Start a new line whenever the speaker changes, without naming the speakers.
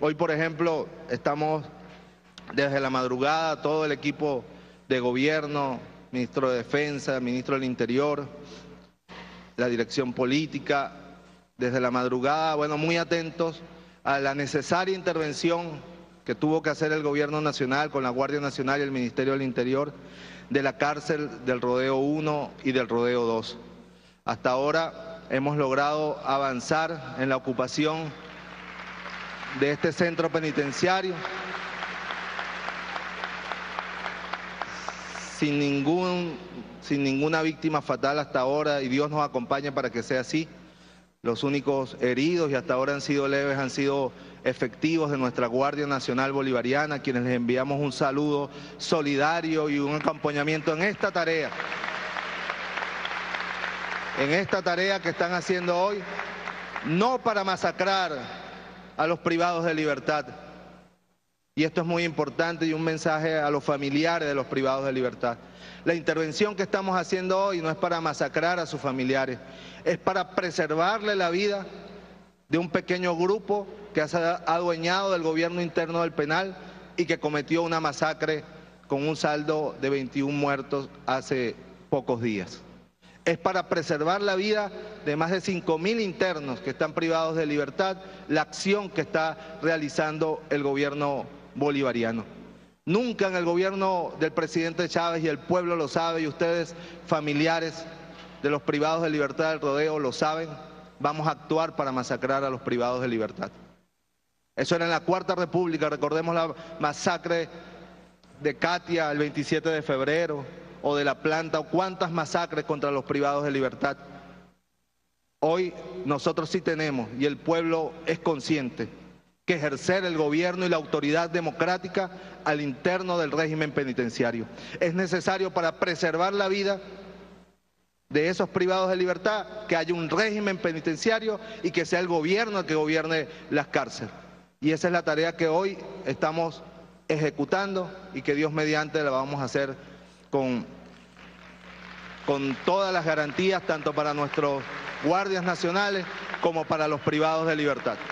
Hoy, por ejemplo, estamos desde la madrugada, todo el equipo de gobierno, ministro de Defensa, ministro del Interior, la dirección política, desde la madrugada, bueno, muy atentos a la necesaria intervención que tuvo que hacer el Gobierno Nacional con la Guardia Nacional y el Ministerio del Interior de la cárcel del Rodeo 1 y del Rodeo 2. Hasta ahora hemos logrado avanzar en la ocupación de este centro penitenciario sin ninguna víctima fatal hasta ahora, y Dios nos acompañe para que sea así. Los únicos heridos, y hasta ahora han sido leves, han sido efectivos de nuestra Guardia Nacional Bolivariana, a quienes les enviamos un saludo solidario y un acompañamiento en esta tarea que están haciendo hoy, no para masacrar a los privados de libertad. Y esto es muy importante, y un mensaje a los familiares de los privados de libertad. La intervención que estamos haciendo hoy no es para masacrar a sus familiares, es para preservarle la vida de un pequeño grupo que se ha adueñado del gobierno interno del penal y que cometió una masacre con un saldo de 21 muertos hace pocos días. Es para preservar la vida de más de 5.000 internos que están privados de libertad, la acción que está realizando el gobierno bolivariano. Nunca en el gobierno del presidente Chávez, y el pueblo lo sabe, y ustedes, familiares de los privados de libertad del Rodeo, lo saben, vamos a actuar para masacrar a los privados de libertad. Eso era en la Cuarta República, recordemos la masacre de Katia el 27 de febrero, o de La Planta, o cuántas masacres contra los privados de libertad. Hoy nosotros sí tenemos, y el pueblo es consciente, que ejercer el gobierno y la autoridad democrática al interno del régimen penitenciario. Es necesario, para preservar la vida de esos privados de libertad, que haya un régimen penitenciario y que sea el gobierno el que gobierne las cárceles. Y esa es la tarea que hoy estamos ejecutando, y que Dios mediante la vamos a hacer con todas las garantías, tanto para nuestros guardias nacionales como para los privados de libertad.